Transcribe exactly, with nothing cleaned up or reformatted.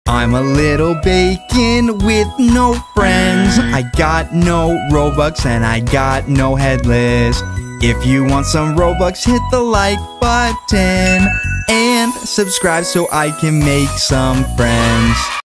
I'm a little bacon with no friends. I got no Robux and I got no headless. If you want some Robux, hit the like button and subscribe so I can make some friends.